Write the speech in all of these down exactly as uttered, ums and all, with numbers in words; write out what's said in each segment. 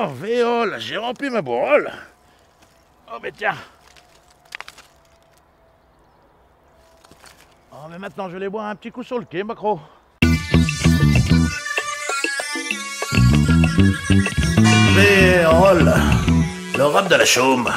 Oh, Véole, j'ai rempli ma bourrole. Oh, mais tiens. Oh, mais maintenant, je vais aller boire un petit coup sur le quai, Macro. Véole, le rap de la chaume.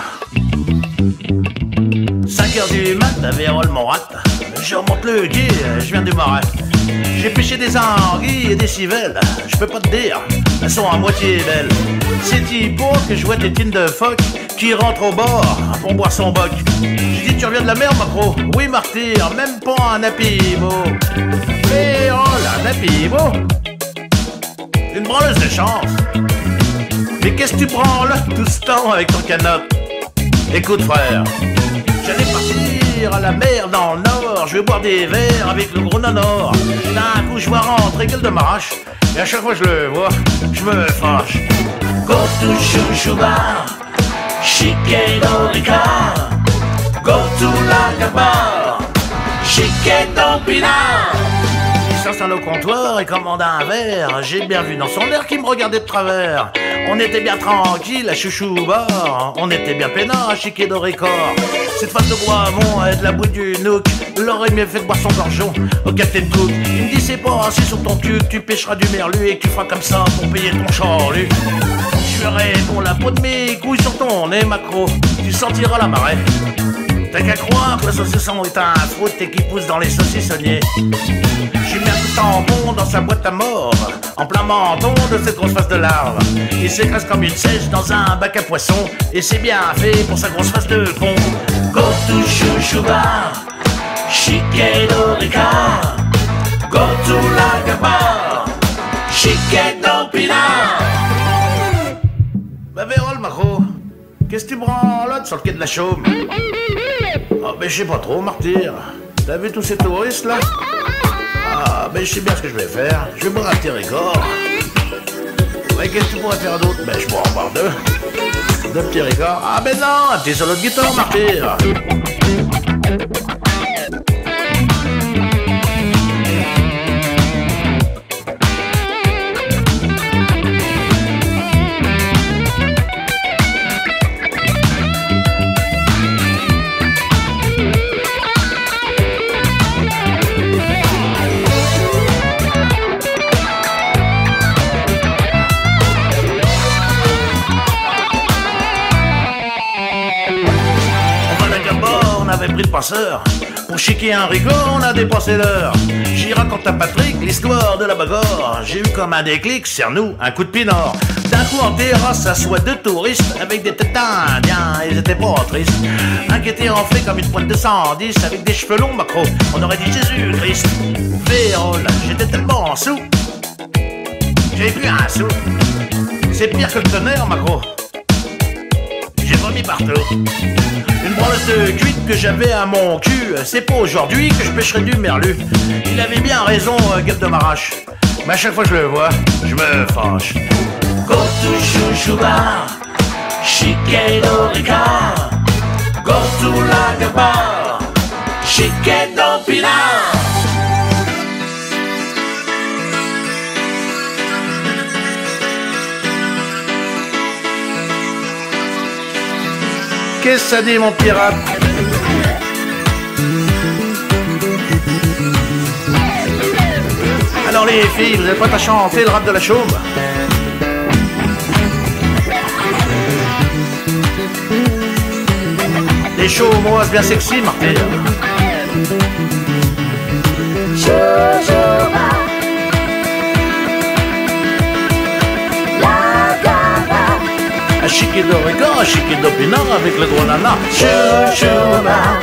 cinq heures du mat, à Vérole, mon rat. Je remonte le quai, je viens du marais. J'ai pêché des anguilles et des civelles. Je peux pas te dire, elles sont à moitié belles. C'est Thibaut que je vois tes tines de phoque qui rentre au bord pour boire son boc. J'ai dit tu reviens de la mer, Macro? Oui, martyr, même pas un apimo. Mais oh là, un apimo, une branleuse de chance. Mais qu'est-ce que tu prends là tout ce temps avec ton canot? Écoute frère, j'allais partir à la mer dans le nord. Je vais boire des verres avec le gros nonor. D'un coup je vois rentrer gueule de marche. Et à chaque fois que je le vois, je me fâche. Go to chouchou bar, chiquedo ricard. Go to la bar, chiquedo pinard. Il s'installe au comptoir et commande un verre. J'ai bien vu dans son air qu'il me regardait de travers. On était bien tranquille à chouchou bar. On était bien peinard à chiquedo ricard. Cette face de Guamon avec de la bouille du nook l'aurait mieux fait de boire son gorgeon au Captain Cook. Il me dit c'est pas assis sur ton cul que tu pêcheras du merlu et que tu feras comme ça pour payer ton charlu. Je ferai pour la peau de mes couilles sur ton nez, Macro. Tu sentiras la marée. T'as qu'à croire que le saucisson est un fruit et qui pousse dans les saucissonniers. J'ai mis un coup de tampon dans sa boîte à mort, en plein menton de cette grosse face de larve. Il s'écrase comme une sèche dans un bac à poissons, et c'est bien fait pour sa grosse face de con. Go to chouchou bar, chiquedo ricard. Go to la bar, chiquedo pinard. Bah Vérole, Macro, qu'est-ce que tu branlottes sur le quai de la Chaume? Ah ben je sais pas trop, martyr. T'as vu tous ces touristes là? Ah ben je sais bien ce que je vais faire. Je vais boire un petit Ricard. Mais qu'est-ce que tu pourrais faire d'autre? Ben je pourrais en boire deux. Deux petits Ricards. Ah ben non, un petit solo de guitare, martyr. Pris le passeur. Pour chiquer un rigot, on a dépassé l'heure. J'y raconte à Patrick l'histoire de la bagarre. J'ai eu comme un déclic, serre-nous un coup de pinard. D'un coup en terrasse, s'assoient deux touristes avec des têtes indiens, ils étaient pas tristes. Un qui était enflé comme une pointe de cent dix avec des cheveux longs, Macro, on aurait dit Jésus-Christ. Vérole, j'étais tellement en sous, j'ai plus un sou. C'est pire que le tonnerre, Macro. J'ai vomi partout. Une branleuse de cuite que j'avais à mon cul. C'est pas aujourd'hui que je pêcherai du merlu. Il avait bien raison, euh, gueule de marache. Mais à chaque fois que je le vois, je me fâche. Go to chouchou bar, chiquedo ricard. Go to la bar, chiquedo pinard. Qu'est-ce que ça dit, mon pirate? Alors les filles, vous êtes prêtes à chanter le rap de la Chaume? Des chaumoises bien sexy, Martyr. Un chiquedo ricard, un chiquedo pinard avec le gros nana. Chouchou bar.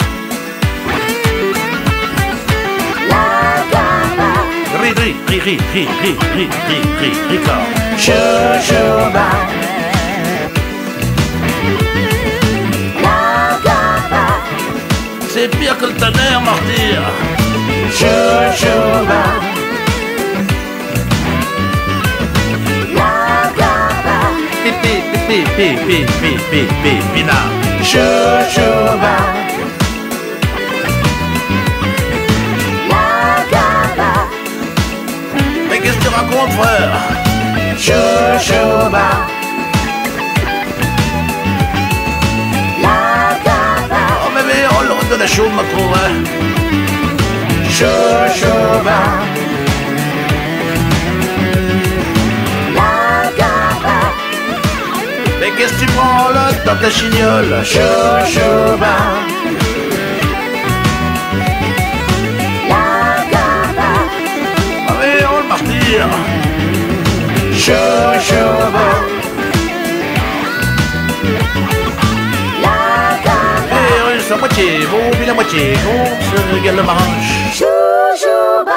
Ri, ri, ri, ri, ri, ri, ri, ri, ri, ricard. Chouchou bar. C'est pire que le tonnerre, martyr. Chouchou bar. Pi, pi, pi, pi, pi, pi, pinard. Chouchou bar. Mais qu'est-ce que tu racontes, frère? Chouchou bar. de la chaude, ma pauvre. Chaud, chaud, ben. Mais qu'est-ce que tu prends là dans ta chignole? Chaud, chaud, ben. Allez, on va partir. Chaud, chaud, ben. La moitié beau, puis la moitié con, se régale le manche. Jojoba.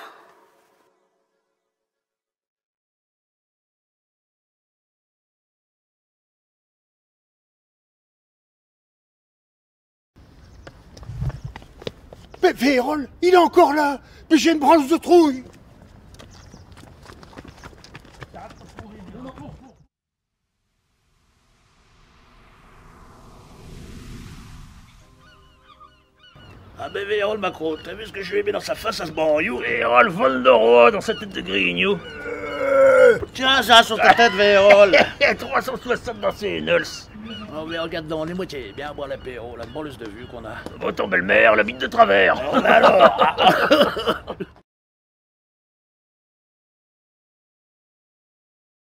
Mais Vérole, il est encore là. Mais j'ai une branche de trouille. Ah ben Vérole, Macron, t'as vu ce que je lui ai mis dans sa face à ce banlieue? Vérole, vol de roi dans sa tête de grignou. Euh... Tiens ça sur ta tête, Vérole. trois cent soixante dans ses nuls. Oh mais regarde donc, les moitiés, bien boire l'apéro, la bonneuse de vue qu'on a. Bon, ton belle-mère, la bite de travers. Oh, mais alors.